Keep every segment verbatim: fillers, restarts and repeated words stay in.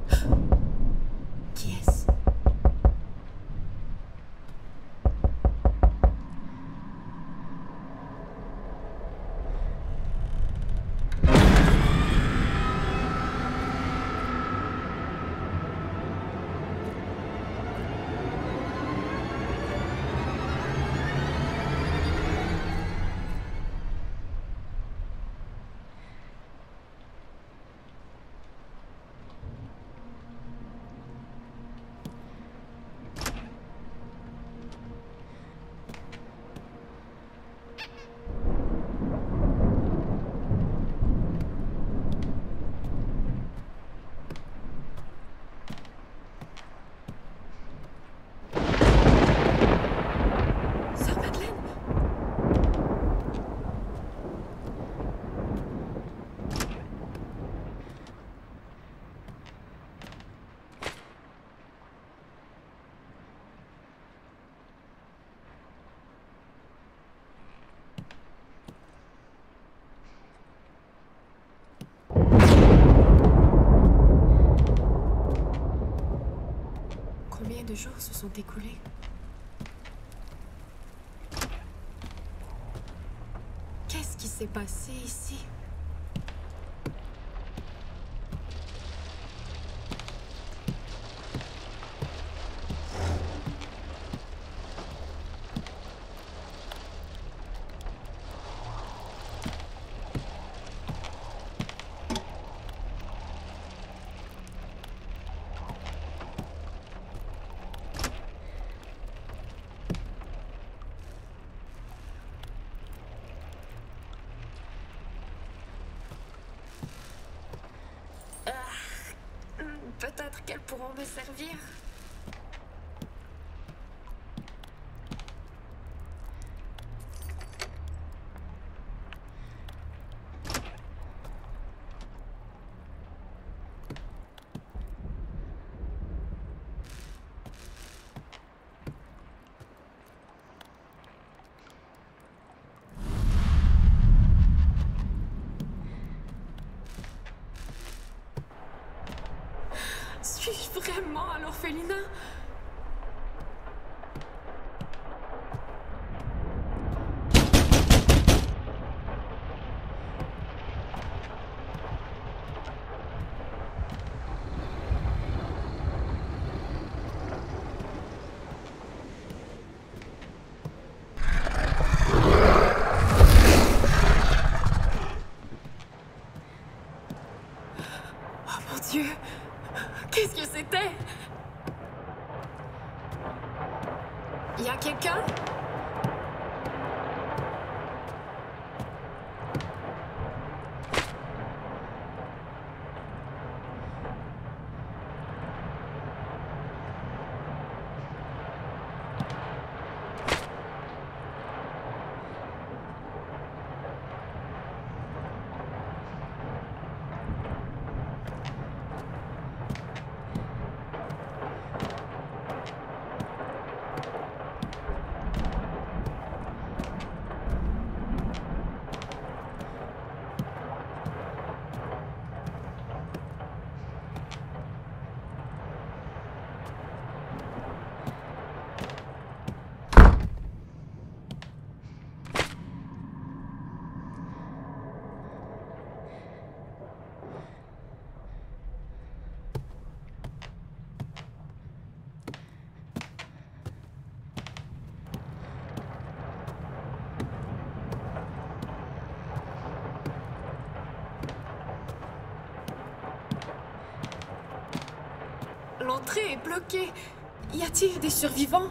Qui est-ce? Combien de jours se sont écoulés? Qu'est-ce qui s'est passé ici? Peut-être qu'elles pourront me servir. Suis-je vraiment à l'orphelinat? Oh mon Dieu! Qu'est-ce que c'était? Il y a quelqu'un? L'entrée est bloquée. Y a-t-il des survivants?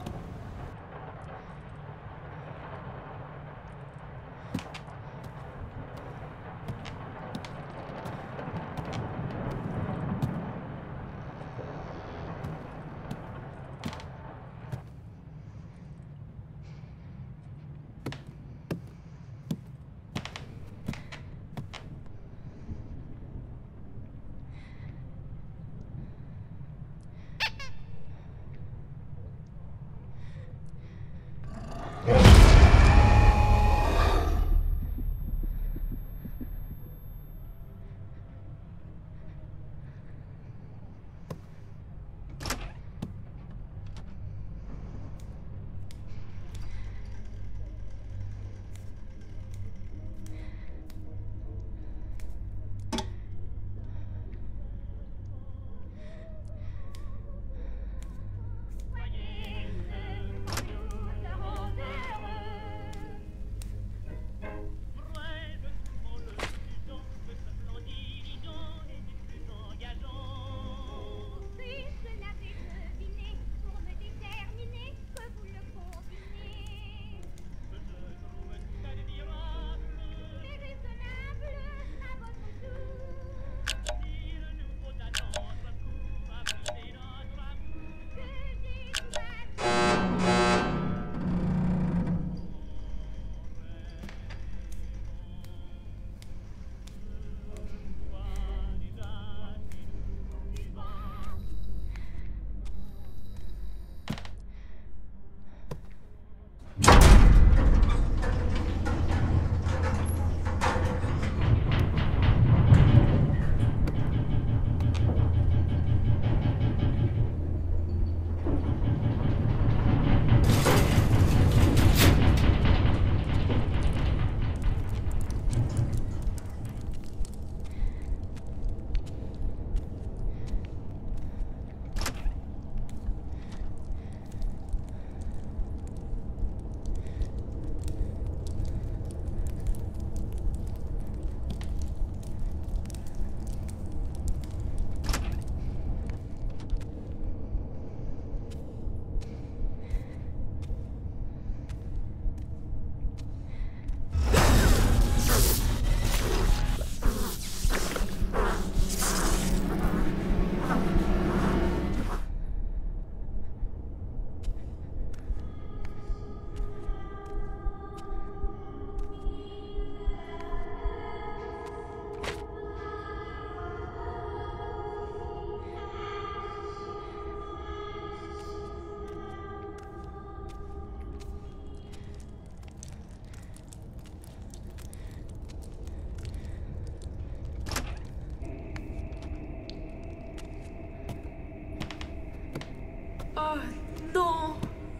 Oh non!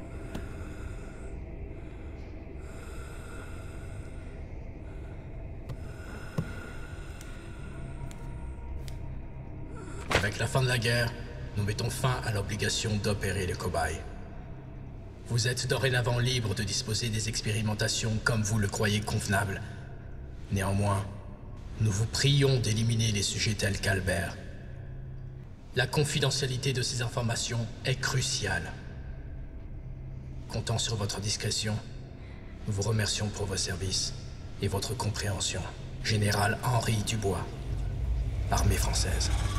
Avec la fin de la guerre, nous mettons fin à l'obligation d'opérer les cobayes. Vous êtes dorénavant libre de disposer des expérimentations comme vous le croyez convenable. Néanmoins, nous vous prions d'éliminer les sujets tels qu'Albert. La confidentialité de ces informations est cruciale. Comptant sur votre discrétion, nous vous remercions pour vos services et votre compréhension. Général Henri Dubois, Armée française.